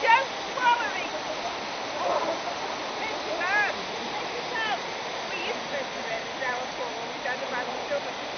Don't swallow me! Take it out! Take it out! We used to go to the Red Shower Pool when we had a bad stomach.